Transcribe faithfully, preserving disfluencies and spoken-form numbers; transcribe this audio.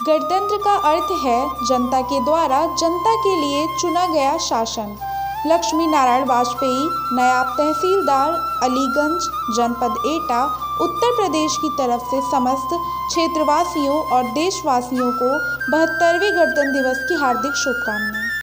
गणतंत्र का अर्थ है जनता के द्वारा जनता के लिए चुना गया शासन। लक्ष्मी नारायण वाजपेयी, नायब तहसीलदार, अलीगंज, जनपद एटा, उत्तर प्रदेश की तरफ से समस्त क्षेत्रवासियों और देशवासियों को बहत्तरवें गणतंत्र दिवस की हार्दिक शुभकामनाएं।